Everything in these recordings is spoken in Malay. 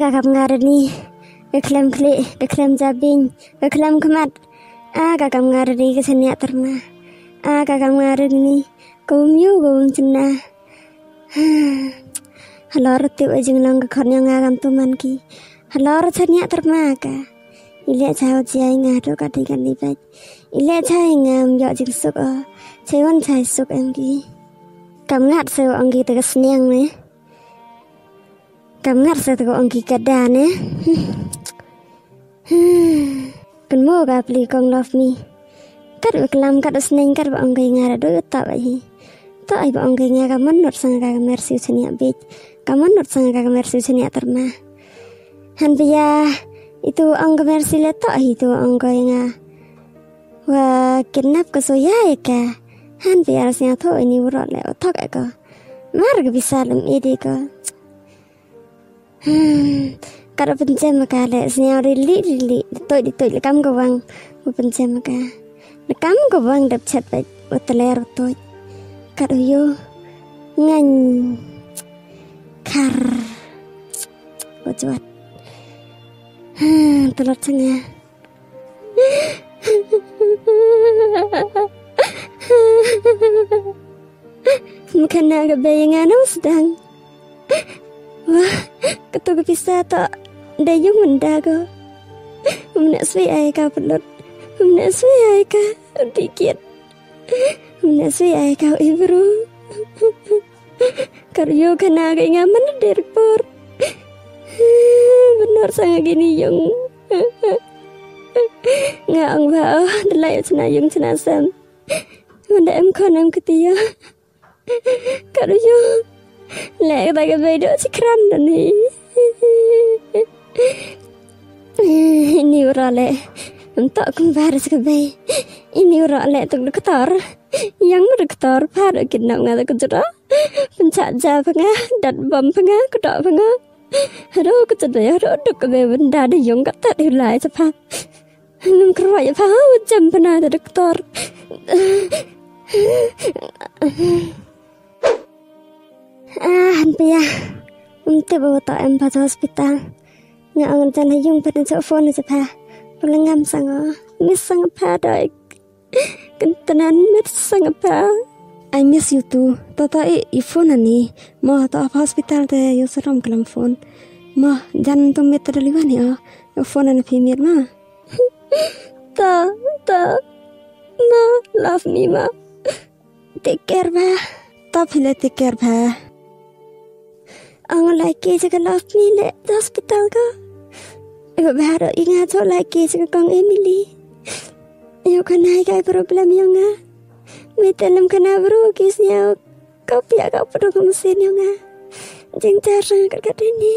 kakap ngarani keklem kli keklem jabing keklem kemat kakap ngarani kesenia terma kakap ngarani kumyu gong cina halor tiu ajeng nang kekornya ngagam tuman ki halor cenia terma ka ile chao jai ngado katikan libat ile chai ngam yo jing suk chaiwan chai suk em ki kam ngat seu anggi tegas niang ne kam ngat seu tegas anggi kadane kan mo ga pli kong love me kat kelam kat sneng kat ba anggi ngara do ta ba hi to ai ba anggi nga ka manut sang ka merci chenia bit ka manut sang ka merci chenia terma han biya itu angga merci le to itu angga nga wa kidnap ka so ya ka han biar sia tho ini urot le otak ka mar ga bisa lem ide ka kada pencem ka le sia rili toi kam ka wang pencem ka le kam ka wang dap chat ba otler toi kada yo ngan kar ojwat telot sengah Makana gabayangan ang sedang wah ketuk bisa tak dayung mendago menaswi ay ka pelot menaswi ay ka dikit menaswi ay ka ibru karyo kana kay ngaman derpor benar sangat gini yung nga ang bao dalay sana yung sinasam manda em kon em ketiya karyo lek ta cái video si kram ni ini urale untuk kembali sekali ini urale tuk doktor yang doktor pada kena ngata kejora pencaja penga dan bom penga kedok penga aduh kejadian aduh duk ke benda ada yang kata dilai cepat nung keroy apa jam pernah ada doktor hampir ya untuk bawa tak empat hospital nggak angan yung pada telepon cepat pelengam sangat miss sangat pada kentenan miss sangat pada I miss you too. Tata phone ani ma ta hospital te yo seram kalam phone ma jan to met daliwan ya phone an phimir ma ta ma love me ma take care ba ta phile take care ba ang like ke love me le hospital ka ba baro inga cho like ke kong Emily yo kanai kai problem yo nga Mitalam kana bro kisnya kopi agak perlu ke mesin yang jeng cara kat ini.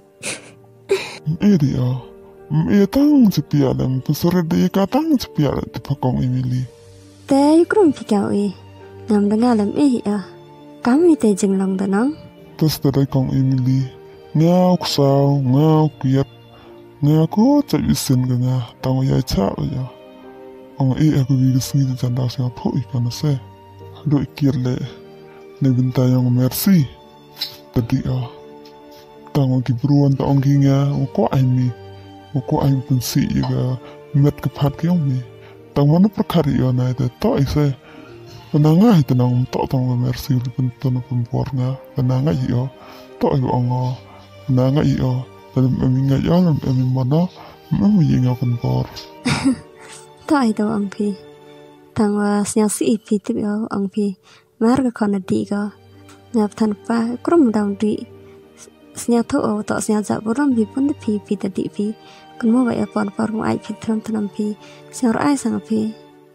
Dia tang cepia dan pesore dia katang cepia di pakong Emily. Teh krum pikau ngam dengar lam ya. Kami teh jeng long tanang. Terus dari kong Emily ngau kusau ngau kiat ngau ko cak isin kena tang ya cak ya. Ang aku bigas ngi janda siya po ikan se do ikirle ne bintayang merci tadi tang kibruan ta onginga ko ai pensi ga met kepat kyong mi tang mana perkari yo na te to ise penanga itu nang to tang merci li penton pempor nga penanga yo to yo ongo penanga yo dalam eminga yo dalam emin mana meminga pempor Tại đâu ông phi thằng nhà sĩ phi tiếp yêu ông phi mar cái con đi go nhập thần pa krum đồng đi nhà thổ tọ nhà dạ bố ram phi pun phi ta đi phi con mua vậy pon pon ai phi thầm thầm phi nhà ai sang phi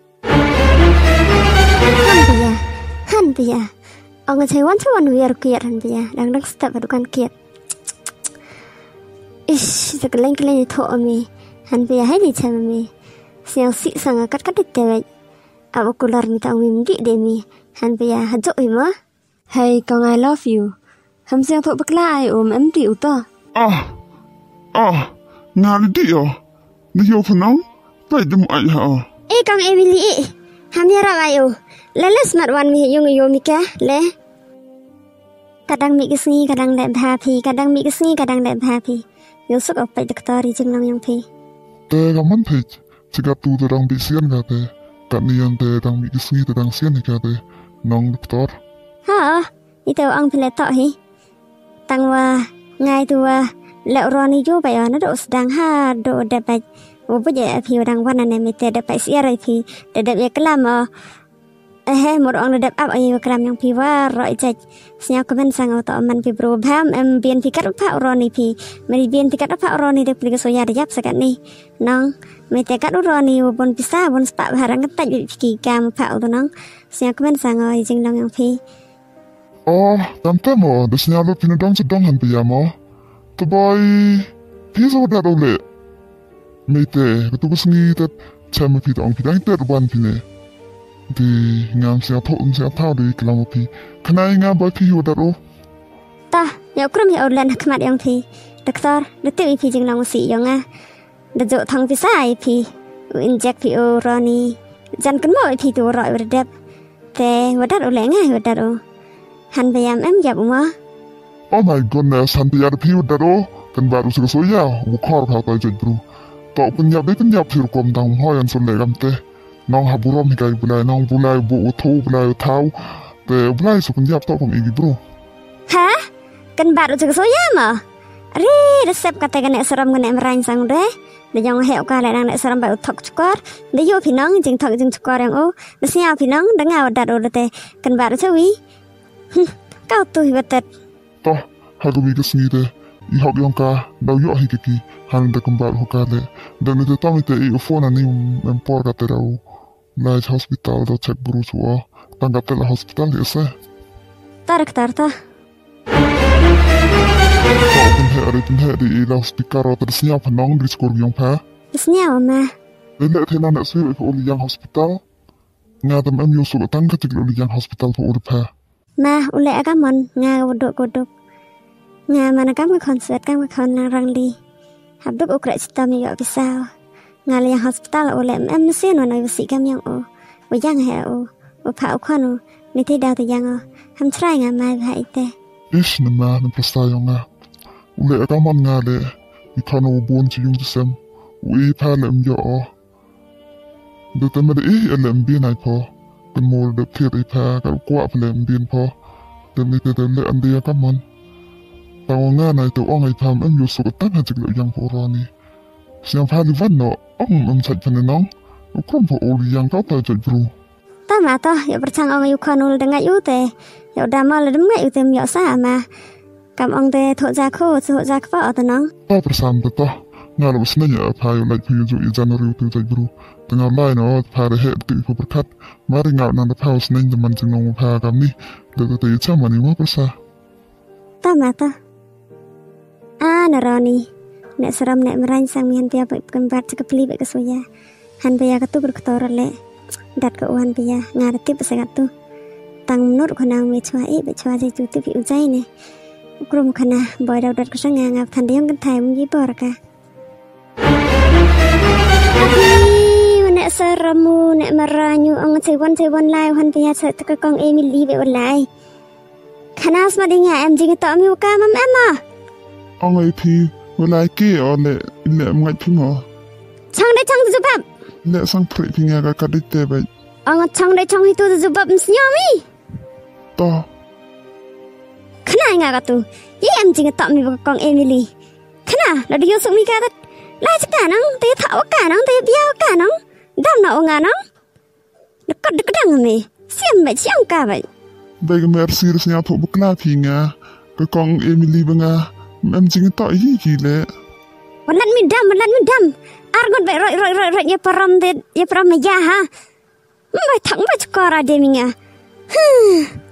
han pia ông chơi wan chuan wir kiat han pia đang step adukan kiat ish sekeleng thổ mi han pia hai di chama mi siang si sangat kat dewek aku kular minta mimdi demi han pia hajo ima hey kong I love you ham siang thok bakla ai em di uta ngari di yo phanong pai dum ai ha kong Emily ham ya ra ayo leles mat wan mi yung yo mika le kadang mi kisni kadang le bha phi kadang mi kisni kadang le bha phi Yusuk apa doktor jeng lang yang pi. Te kaman pe jika tu terang bisian kate. Kat nian te terang bikisni terang sian kate. Nong doktor. Ha, itu ang piletok hi. Tangwa ngai tua lek roni jo ba na do sedang ha do dapat. Ubu je pi orang wana ne mite dapat siarai pi dapat ya kelam một ông đẹp áp ai kram yang pi wa roi chach snya komen sang auto man pi bro bam em bien pi kat pa roni pi meri bien pi kat pa roni de pli so ya de jap sakat ni nong me te kat roni bon pisa bon spa barang kat ki kam pa to nong snya komen sang ai jing long yang pi tante mo de snya lo pin dong sedong han pi ya mo to boy pi so da do le me te tu ko sngi tat cham pi dong pi dang te ban pi ne di ngam siapa tahu di kelam pi kenai ngam boy pi udaro ta ya krum ya ulan khmat yang pi doktor detik pi jing long si yang de jo thang pi sai pi inject pi roni jan kan mo pi tu roi redep te wadat ulen ngai wadat han bayam em jap ma oh my goodness han pi pi udaro kan baru so ya ukor ka ta jod bro to penyap pi kom dang hoyan son le gam te nong haburom hikai bulai nong bulai bu uthu bulai thau te bulai su kun jap to kom igi bro ha kan baru juga so ya ma re resep kata kan nek seram kan emrain sang de de jong heu ka la nang nek seram ba uthok chukor de yo pinong jing thok jing chukor yang de sia pinong de ngaw dat o de kan baru chawi kau tu hibatet to ha go bi kesni de I hok yang ka dau yo hi kiki han de kan baru ka le de ne te tomi te I phone ani empor ka te dau na hospital do check buru chua tanggap te la hospital de se tarak tarta pun he di la hospital ro tersnya penong di skor yang pa isnya ma le te na nak se ko li yang hospital nga tam am yo su tang ka tik li yang hospital po ur pa ma ule aga mon nga godok nga mana kam concert kam kon rang li habduk ukra sistem yo pisau nga li yang hospital ule em sin no si kam yang o yang he o pa o kono ni te da to yang ham try nga mai bhai te ish na ma na pasta yo nga ule aga mon nga le I kono bon chi yung sem wi pa le m yo de te ma de ele m bi nai po de mo de phe I pa ka kwa pa le m bin po de mi te le an de ka mon tao nga nai to ong ai pham am yu su ta ha chik lo yang po ro ni siang pha li van no ong chat phan nong ukrom po ol yang ka ta chai bru ta ma to ya perchang ong yu konul de ngai u te ya da ma le dem ngai u te myo sa ma kam ong te tho ja kho so ja kho ta nong ta persam ta nga lo sna ya pha yu lai phi ju I january tu chai bru tengah lai no pha de he ti po perkat mari nga na da pha sna de man jing nong pha kam ni de te cha mani ma persa ta ma to naroni nek seram nek merain sang mian pia kan bat ke pli ke soya han pia ka tu berkotor le dat ke uan pia ngarti pesangat tu tang nur khana me chwa be chwa je tu ti pi ujai ne ukrum khana boy daw dat ko sanga ngap than diang kan thai mun ji por ka nek seramu nek meranyu ong cewon lai han pia sa ka kong Emily be lai khana asma dinga em jing to mi ka mam emma ong ai phi walai ke o le ngai phi mo chang de bab le sang phri phi nga ka dit te bai ong chang hi tu zu bab snyomi to khana nga ka tu ye em jing to mi kong Emily khana la di yo suk mi ka dat lai cha ka nang te thaw ka nang te bia ka nang dam na nga nang de ka dang me siam me chiang ka bai bai ga mer serius nya pho bukla phi nga ka kong Emily ba nga em jing to hi ki le walat mi dam argot bai roi ye param me ya ha bai thang bai chkara de mi nga